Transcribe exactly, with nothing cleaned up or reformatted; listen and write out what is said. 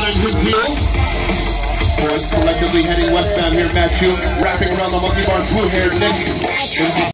and his heels. Boys collectively heading westbound here, Matt June, wrapping around the monkey bar, blue-haired Nick.